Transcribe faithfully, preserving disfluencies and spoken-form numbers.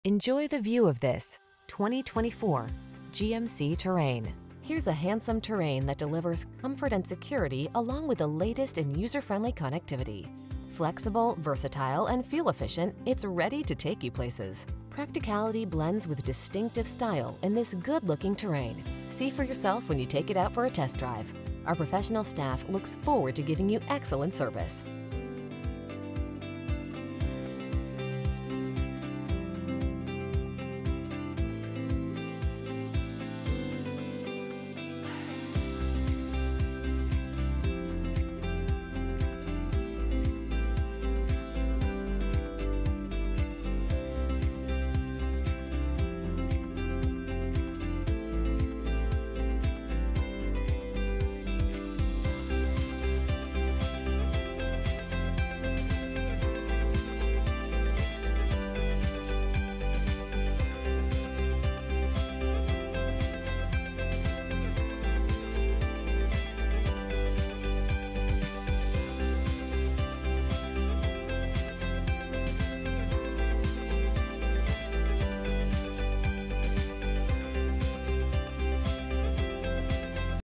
Enjoy the view of this twenty twenty-four G M C Terrain. Here's a handsome Terrain that delivers comfort and security along with the latest in user-friendly connectivity. Flexible, versatile, and fuel-efficient, it's ready to take you places. Practicality blends with distinctive style in this good-looking Terrain. See for yourself when you take it out for a test drive. Our professional staff looks forward to giving you excellent service.